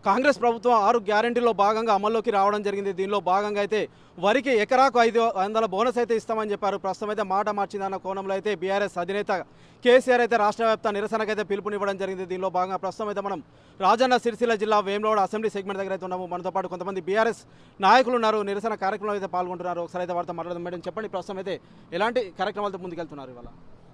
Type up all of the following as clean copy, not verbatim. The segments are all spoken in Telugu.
కాంగ్రెస్ ప్రభుత్వం 6 గ్యారెంటీల్లో భాగంగా అమల్లోకి రావడం జరిగింది. దీనిలో భాగంగా అయితే వరికి ఎకరాకు 500 బోనస్ అయితే ఇస్తామని చెప్పారు. ప్రస్తుతం అయితే మాట మార్చిందన్న కోణంలో అయితే బీఆర్ఎస్ అధినేత కేసీఆర్ అయితే రాష్ట్ర వ్యాప్త నిరసనకైతే పిలుపునివ్వడం జరిగింది. దీనిలో భాగంగా ప్రస్తుతం అయితే మనం రాజన్న సిరిసిల్ల జిల్లా వేములవాడ అసెంబ్లీ సెగ్మెంట్ దగ్గర అయితే ఉన్నాము. మనతో పాటు కొంతమంది బీఆర్ఎస్ నాయకులు ఉన్నారు, నిరసన కార్యక్రమంలో అయితే పాల్గొంటున్నారు. ఒకసారి అయితే వారితో మాట్లాడదాం. మేడం చెప్పండి, ప్రస్తుతం అయితే ఎలాంటి కార్యక్రమాలతో ముందుకెళ్తున్నారు ఇవాళ?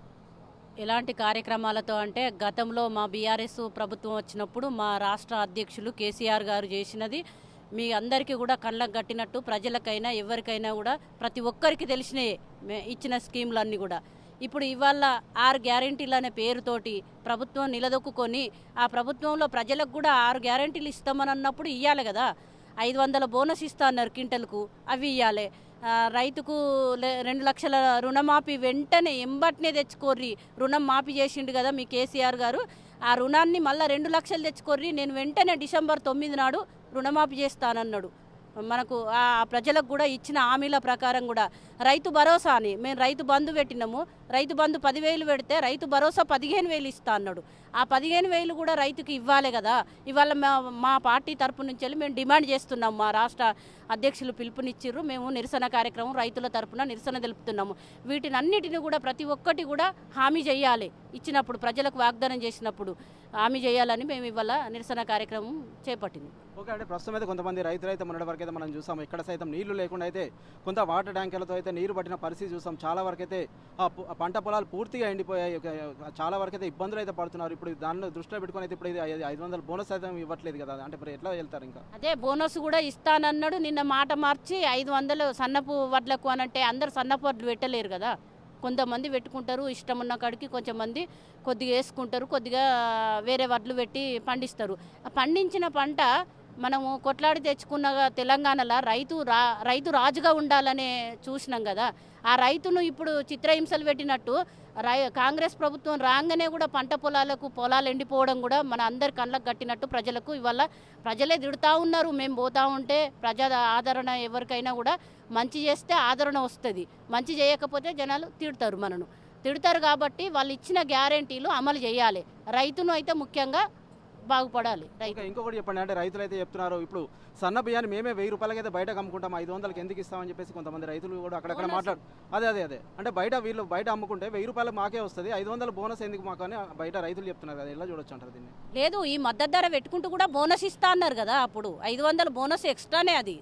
ఎలాంటి కార్యక్రమాలతో అంటే గతంలో మా బీఆర్ఎస్ ప్రభుత్వం వచ్చినప్పుడు మా రాష్ట్ర అధ్యక్షులు కేసీఆర్ గారు చేసినది మీ అందరికీ కూడా కళ్ళకు కట్టినట్టు, ప్రజలకైనా ఎవరికైనా కూడా ప్రతి ఒక్కరికి తెలిసినాయే ఇచ్చిన స్కీములన్నీ కూడా. ఇప్పుడు ఇవాళ 6 గ్యారెంటీలు అనే పేరుతోటి ప్రభుత్వం నిలదొక్కుని ఆ ప్రభుత్వంలో ప్రజలకు కూడా 6 గ్యారెంటీలు ఇస్తామని అన్నప్పుడు ఇవ్వాలి కదా. 500 బోనస్ ఇస్తా అన్నారు క్వింటల్కు, అవి ఇవ్వాలి. రైతుకు 2 లక్షల రుణమాఫీ వెంటనే ఎంబట్నే తెచ్చుకోర్రి, రుణం మాఫీ చేసిండు కదా మీ కేసీఆర్ గారు. ఆ రుణాన్ని మళ్ళీ 2 లక్షలు తెచ్చుకోర్రి, నేను వెంటనే డిసెంబర్ 9 నాడు రుణమాఫీ చేస్తానన్నాడు. మనకు ఆ ప్రజలకు కూడా ఇచ్చిన హామీల ప్రకారం కూడా రైతు భరోసా అని మేము రైతు బంధు పెట్టినాము. రైతు బంధు 10,000 పెడితే రైతు భరోసా 15,000 ఇస్తా అన్నాడు. ఆ 15,000 కూడా రైతుకి ఇవ్వాలి కదా. ఇవాళ మా పార్టీ తరపు నుంచి వెళ్ళి మేము డిమాండ్ చేస్తున్నాము. మా రాష్ట్ర అధ్యక్షులు పిలుపునిచ్చిర్రు, మేము నిరసన కార్యక్రమం రైతుల తరపున నిరసన తెలుపుతున్నాము. వీటిని అన్నిటిని కూడా ప్రతి ఒక్కటి కూడా హామీ చేయాలి. ఇచ్చినప్పుడు ప్రజలకు వాగ్దానం చేసినప్పుడు హామీ చేయాలని మేము ఇవాళ నిరసన కార్యక్రమం చేపట్టింది. ఓకే, అంటే ప్రస్తుతం అయితే కొంతమంది రైతులు అయితే మొన్నటి వరకు అయితే మనం చూసాం, ఇక్కడ సైతం నీళ్లు లేకుండా అయితే కొంత వాటర్ ట్యాంకర్లతో అయితే నీరు పట్టిన పరిస్థితి చూసాం. చాలా వరకు అయితే పంట పొలాలు పూర్తిగా ఎండిపోయాయి. చాలా వరకు అయితే ఇబ్బందులు అయితే పడుతున్నారు. ఇప్పుడు దాన్ని దృష్టిలో పెట్టుకుని అయితే ఇప్పుడు ఇది 500 బోనస్ అయితే ఇవ్వట్లేదు కదా, అంటే ఇప్పుడు ఎట్లా వెళ్తారు? ఇంకా అదే బోనస్ కూడా ఇస్తానన్నాడు. నిన్న మాట మార్చి 500 సన్నపు వడ్లకు అని అంటే అందరు సన్నపు వడ్లు పెట్టలేరు కదా. కొంతమంది పెట్టుకుంటారు, ఇష్టం ఉన్న కాడికి కొంచెం మంది కొద్దిగా వేసుకుంటారు, కొద్దిగా వేరే వడ్లు పెట్టి పండిస్తారు. ఆ పండించిన పంట మనము కొట్లాడి తెచ్చుకున్న తెలంగాణలో రైతు రాజుగా ఉండాలనే చూసినాం కదా. ఆ రైతును ఇప్పుడు చిత్రహింసలు పెట్టినట్టు కాంగ్రెస్ ప్రభుత్వం రాగానే కూడా పంట పొలాలు ఎండిపోవడం కూడా మన అందరి కళ్ళకు కట్టినట్టు ప్రజలకు ఇవాళ ప్రజలే తిడుతూ ఉన్నారు. మేము పోతూ ఉంటే ప్రజా ఆదరణ ఎవరికైనా కూడా మంచి చేస్తే ఆదరణ వస్తుంది, మంచి చేయకపోతే జనాలు తిడతారు కాబట్టి వాళ్ళు ఇచ్చిన గ్యారెంటీలు అమలు చేయాలి. రైతును అయితే ముఖ్యంగా బాగుపడాలి. ఇంకొకటి చెప్పండి, అంటే రైతులు అయితే చెప్తున్నారు ఇప్పుడు సన్న బియ్యాన్ని మేమే 1000 రూపాయలకి అయితే బయట అమ్ముకుంటాం, 500కి ఎందుకు ఇస్తామని చెప్పేసి కొంతమంది రైతులు కూడా అక్కడక్కడ మాట్లాడు. అదే అంటే వీళ్ళు బయట అమ్ముకుంటే 1000 రూపాయలు మాకే వస్తుంది, 500 బోనస్ ఎందుకు మాకు అని బయట రైతులు చెప్తున్నారు కదా. ఎలా చూడొచ్చు అంటారు దీన్ని? లేదు, ఈ మద్దతు ధర పెట్టుకుంటూ కూడా బోనస్ ఇస్తా అన్నారు కదా. అప్పుడు 500 బోనస్ ఎక్స్ట్రానే, అది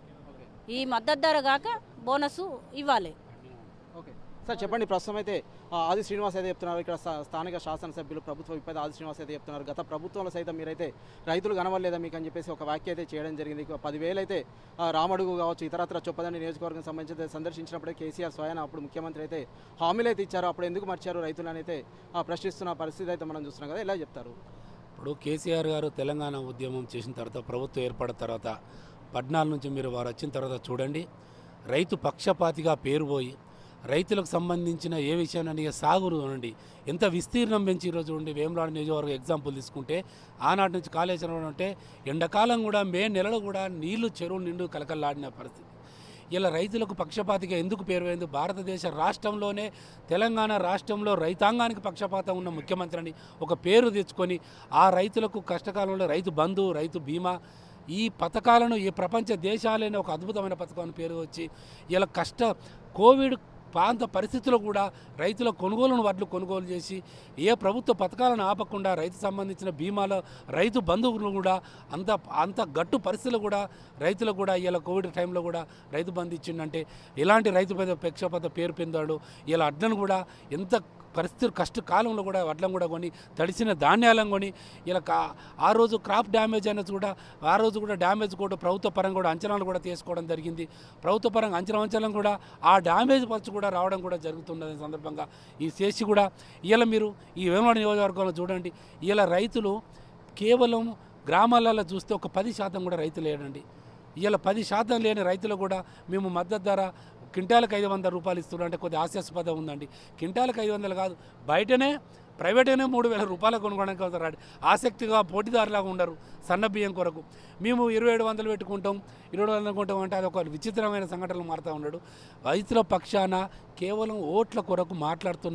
ఈ మద్దతు ధర కాక బోనస్ ఇవ్వాలి. ఓకే సార్, చెప్పండి. ప్రస్తుతం అయితే ఆది శ్రీనివాస్ అయితే చెప్తున్నారు, ఇక్కడ స్థానిక శాసనసభ్యులు ప్రభుత్వ విపద ఆది శ్రీనివాస్ అయితే చెప్తున్నారు, గత ప్రభుత్వంలో సైతం మీరైతే రైతులు కనవలేదా మీకు అని చెప్పేసి ఒక వ్యాఖ్య అయితే చేయడం జరిగింది. 10,000 అయితే రామడుగు కావచ్చు, ఇతరత్ర చొప్పదండి నియోజకవర్గం సంబంధించి సందర్శించినప్పుడే కేసీఆర్ స్వయాన అప్పుడు ముఖ్యమంత్రి అయితే హామీలు అయితే ఇచ్చారు. అప్పుడు ఎందుకు మర్చారు రైతులని అయితే ప్రశ్నిస్తున్న పరిస్థితి అయితే మనం చూస్తున్నాం కదా. ఎలా చెప్తారు? ఇప్పుడు కేసీఆర్ గారు తెలంగాణ ఉద్యమం చేసిన తర్వాత, ప్రభుత్వం ఏర్పడిన తర్వాత 14 నుంచి మీరు వారు వచ్చిన తర్వాత చూడండి, రైతు పక్షపాతిగా పేరు పోయి రైతులకు సంబంధించిన ఏ విషయాన్ని సాగురు నుండి ఎంత విస్తీర్ణం పెంచి ఈరోజు ఉండి వేములవాడ నియోజకవర్గం ఎగ్జాంపుల్ తీసుకుంటే ఆనాటి నుంచి కాళేశ్వరం అంటే ఎండాకాలం కూడా మే నెలలో కూడా నీళ్లు చెరువు నిండు కలకల్లాడిన పరిస్థితి. ఇలా రైతులకు పక్షపాతిగా ఎందుకు పేరు పోయింది? భారతదేశ రాష్ట్రంలోనే తెలంగాణ రాష్ట్రంలో రైతాంగానికి పక్షపాతం ఉన్న ముఖ్యమంత్రిని ఒక పేరు తెచ్చుకొని ఆ రైతులకు కష్టకాలంలో రైతు బంధు, రైతు బీమా ఈ పథకాలను ఈ ప్రపంచ దేశాలైన ఒక అద్భుతమైన పథకాన్ని పేరు వచ్చి ఇలా కోవిడ్ ప్రాంత పరిస్థితుల్లో కూడా రైతుల వడ్లు కొనుగోలు చేసి ఏ ప్రభుత్వ పథకాలను ఆపకుండా రైతు సంబంధించిన బీమాలో రైతు బంధువులు కూడా అంత గట్టు పరిస్థితులు కూడా రైతులకు కూడా ఇలా కోవిడ్ టైంలో కూడా రైతు బంధు ఇచ్చిండంటే ఎలాంటి రైతు పక్షపాత పేరు పొందాడు. ఇలా అడ్లను కూడా ఎంత పరిస్థితులు కష్టకాలంలో కూడా వడ్లను కూడా కొని తడిసిన ధాన్యాలను కొని ఇలా ఆ రోజు క్రాప్ డ్యామేజ్ అనేది కూడా ఆ రోజు కూడా డ్యామేజ్ కూడా ప్రభుత్వ పరంగా కూడా అంచనాలు కూడా తీసుకోవడం జరిగింది. ప్రభుత్వ పరంగా అంచనాలు కూడా ఆ డ్యామేజ్ పరచు కూడా రావడం కూడా జరుగుతున్నది. సందర్భంగా ఈ చేసి కూడా ఇలా మీరు ఈ వేములవాడ నియోజకవర్గంలో చూడండి, ఇలా రైతులు కేవలం గ్రామాలలో చూస్తే ఒక 10% కూడా రైతులు లేడండి. ఇలా 10% లేని రైతులు కూడా మేము మద్దతు ధర క్వింటాలకు 500 రూపాయలు ఇస్తున్నాం అంటే కొద్దిగా హాస్యాస్పదం ఉందండి. క్వింటాలకు 500 కాదు, బయటనే ప్రైవేట్గానే 3,000 రూపాయలు కొనుక్కోవడానికి అవుతారు. ఆసక్తిగా పోటీదారులాగా ఉండరు సన్న బియ్యం కొరకు. మేము 2,700 పెట్టుకుంటాం, 2,200 కొంటాం అంటే అది ఒక విచిత్రమైన సంఘటనలు మారుతూ ఉన్నాడు. రైతుల పక్షాన కేవలం ఓట్ల కొరకు మాట్లాడుతున్న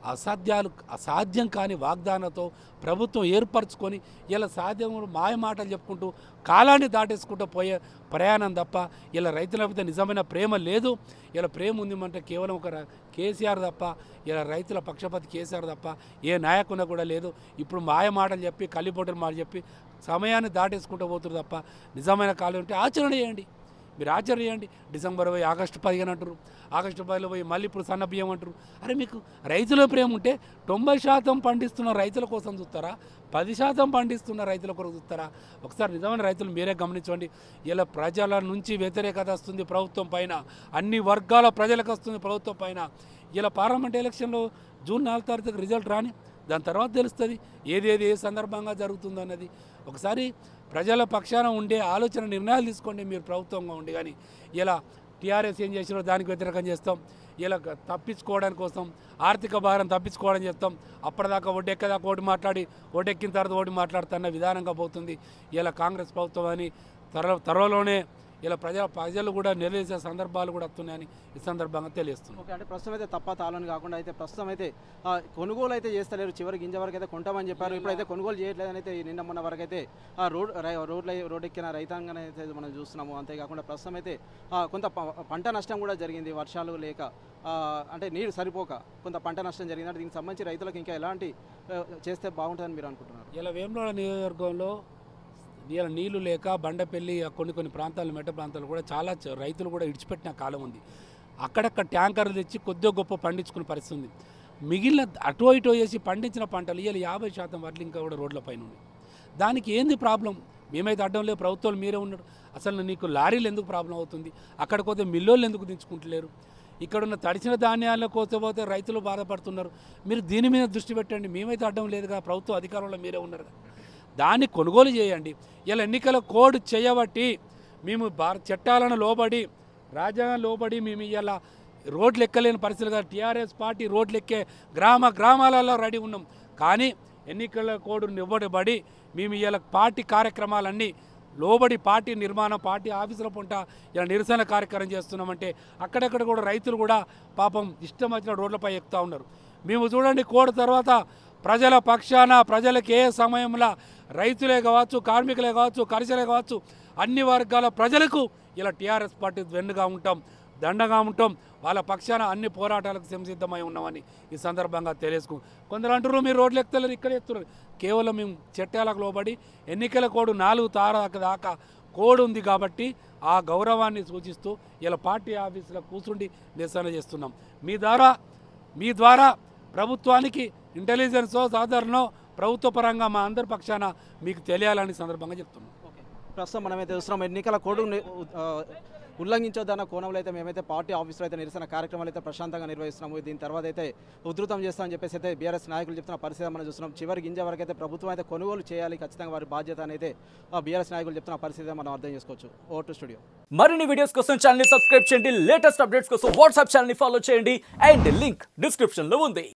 అసాధ్యం కాని వాగ్దానంతో ప్రభుత్వం ఏర్పరచుకొని ఇలా సాధ్యం మాయ మాటలు చెప్పుకుంటూ కాలాన్ని దాటేసుకుంటూ పోయే ప్రయాణం తప్ప ఇలా రైతుల మీద నిజమైన ప్రేమ లేదు. ఇలా ప్రేమ ఉందంటే కేవలం ఒక కేసీఆర్ తప్ప, ఇలా రైతుల పక్షపాతి కేసీఆర్ తప్ప ఏ నాయకున్నా కూడా లేదు. ఇప్పుడు మాయ మాటలు చెప్పి కల్లిపోటలు మాట చెప్పి సమయాన్ని దాటేసుకుంటూ పోతున్నారు తప్ప నిజమైన కాలం ఉంటే ఆచరణ చేయండి. మీరు ఆచరణ చేయండి. డిసెంబర్ పోయి ఆగస్టు 15 అంటారు, ఆగస్టు 10 పోయి మళ్ళీ ఇప్పుడు సన్న బియ్యం అంటారు. అరే మీకు రైతుల ప్రేమ ఉంటే 90% పండిస్తున్న రైతుల కోసం చూస్తారా, 10% పండిస్తున్న రైతుల కొరకు చూస్తారా? ఒకసారి నిజమైన రైతులు మీరే గమనించండి. ఇలా ప్రజల నుంచి వ్యతిరేకత వస్తుంది ప్రభుత్వం పైన, అన్ని వర్గాల ప్రజలకు వస్తుంది ప్రభుత్వం పైన. ఇలా పార్లమెంట్ ఎలక్షన్లో జూన్ 4 తారీఖుకి రిజల్ట్ రాని, దాని తర్వాత తెలుస్తుంది ఏదేది ఏ సందర్భంగా జరుగుతుందో అన్నది. ఒకసారి ప్రజల పక్షాన ఉండే ఆలోచన నిర్ణయాలు తీసుకోండి మీరు ప్రభుత్వంగా ఉండి. కానీ ఇలా టీఆర్ఎస్ ఏం చేసినా దానికి వ్యతిరేకం చేస్తాం, ఇలా తప్పించుకోవడానికి కోసం ఆర్థిక భారం తప్పించుకోవడం చేస్తాం. అప్పటిదాకా ఒడ్డెక్కదాకా ఓటు మాట్లాడి ఓటెక్కిన తర్వాత ఓటు మాట్లాడుతున్న విధానంగా పోతుంది ఇలా కాంగ్రెస్ ప్రభుత్వం అని. త్వరలోనే ఇలా ప్రజలు కూడా నిలదీసే సందర్భాలు కూడా వస్తున్నాయని ఈ సందర్భంగా తెలియస్తుంది. ఓకే, అంటే ప్రస్తుతం అయితే తప్ప తాళని కాకుండా అయితే ప్రస్తుతం అయితే కొనుగోలు అయితే చేస్తలేరు, చివరి గింజ వరకు అయితే కొంటామని చెప్పారు. ఇప్పుడైతే కొనుగోలు చేయట్లేదని అయితే నిన్న మొన్న వరకు అయితే రోడ్ ఎక్కిన రైతాంగాన్ని అయితే మనం చూస్తున్నాము. అంతేకాకుండా ప్రస్తుతం అయితే కొంత పంట నష్టం కూడా జరిగింది, వర్షాలు లేక అంటే నీరు సరిపోక కొంత పంట నష్టం జరిగింది. అంటే దీనికి సంబంధించి రైతులకు ఇంకా ఎలాంటి చేస్తే బాగుంటుందని మీరు అనుకుంటున్నారు? ఇలా వేములవాడ నియోజకవర్గంలో ఇలా నీళ్లు లేక బండపల్లి కొన్ని ప్రాంతాలు మెట్ట ప్రాంతాలు కూడా చాలా రైతులు కూడా ఇడిచిపెట్టిన కాలం ఉంది. అక్కడక్కడ ట్యాంకర్లు తెచ్చి కొద్దిగా గొప్ప పండించుకునే పరిస్థితి ఉంది. మిగిలిన అటో ఇటో చేసి పండించిన పంటలు ఇలా 50% వడ్లు ఇంకా కూడా రోడ్లపైన ఉన్నాయి. దానికి ఏంది ప్రాబ్లం? మేమైతే అడ్డం లేదు, ప్రభుత్వాలు మీరే ఉన్నారు. అసలు నీకు లారీలు ఎందుకు ప్రాబ్లం అవుతుంది? అక్కడికి పోతే మిల్లోళ్ళు ఎందుకు దించుకుంటలేరు? ఇక్కడున్న తడిచిన ధాన్యాల కోసపోతే రైతులు బాధపడుతున్నారు. మీరు దీని మీద దృష్టి పెట్టండి. మేమైతే అడ్డం లేదుగా, ప్రభుత్వ అధికారంలో మీరే ఉన్నారు. దాన్ని కొనుగోలు చేయండి. ఇలా ఎన్నికల కోడ్ చేయబట్టి మేము చట్టాలను లోబడి రాజ్యాంగం లోబడి మేము ఇలా రోడ్లు ఎక్కలేని పరిస్థితులుగా టీఆర్ఎస్ పార్టీ రోడ్లు ఎక్కే గ్రామాలలో రెడీ ఉన్నాం. కానీ ఎన్నికల కోడ్ ఇవ్వబడి మేము ఇలా పార్టీ కార్యక్రమాలన్నీ లోబడి పార్టీ నిర్మాణం పార్టీ ఆఫీసుల పొంట ఇలా నిరసన కార్యక్రమం చేస్తున్నామంటే అక్కడక్కడ కూడా రైతులు కూడా పాపం ఇష్టం వచ్చిన రోడ్లపై ఎక్కుతూ ఉన్నారు. మేము చూడండి కోడ్ తర్వాత ప్రజల పక్షాన ప్రజలకు ఏ సమయంలో రైతులే కావచ్చు, కార్మికులే కావచ్చు, కర్షకులే కావచ్చు, అన్ని వర్గాల ప్రజలకు ఇలా టీఆర్ఎస్ పార్టీ వెన్నుగా ఉంటాం, దండగా ఉంటాం. వాళ్ళ పక్షాన అన్ని పోరాటాలకు సంసిద్ధమై ఉన్నామని ఈ సందర్భంగా తెలియజేసుకు. కొందరు అంటారు మీరు రోడ్లు ఎక్కుతలేరు, ఇక్కడ ఎక్కుతున్నారు. కేవలం మేము చట్టాలకు లోబడి ఎన్నికల కోడ్ 4 తారీఖు దాకా కోడ్ ఉంది కాబట్టి ఆ గౌరవాన్ని సూచిస్తూ ఇలా పార్టీ ఆఫీసులో కూర్చుండి నిరసన చేస్తున్నాం. మీ ద్వారా ప్రభుత్వానికి ఇంటెలిజెన్స్ సాధారణో ప్రభుత్వ పరంగా మా అందరి పక్షాన మీకు తెలియాలని సందర్భంగా చెప్తున్నాం. ఓకే, ప్రస్తుతం మనమైతే చూస్తున్నాం ఎన్నికల కోడ్ ఉల్లంఘించొద్దన్న కోణంలో అయితే మేమైతే పార్టీ ఆఫీసులో అయితే నిరసన కార్యక్రమాలు అయితే ప్రశాంతంగా నిర్వహిస్తున్నాము. దీని తర్వాత అయితే ఉధృతం చేస్తామని చెప్పేసి అయితే బీఆర్ఎస్ నాయకులు చెప్తున్న పరిస్థితి మనం చూస్తున్నాం. చివరి గింజ వరకు అయితే ప్రభుత్వం అయితే కొనుగోలు చేయాలి, ఖచ్చితంగా వారి బాధ్యత అనేది బీఆర్ఎస్ నాయకులు చెప్తున్న పరిస్థితి మనం అర్థం చేసుకోవచ్చు. ఓటు స్టూడియో మరిన్ని వీడియోస్ కోసం ఛానల్ ని సబ్స్క్రైబ్ చేయండి, లేటెస్ట్ అప్డేట్స్ కోసం వాట్సాప్ ఛానల్ ని ఫాలో చేయండి అండ్ లింక్ డిస్క్రిప్షన్ లో ఉంది.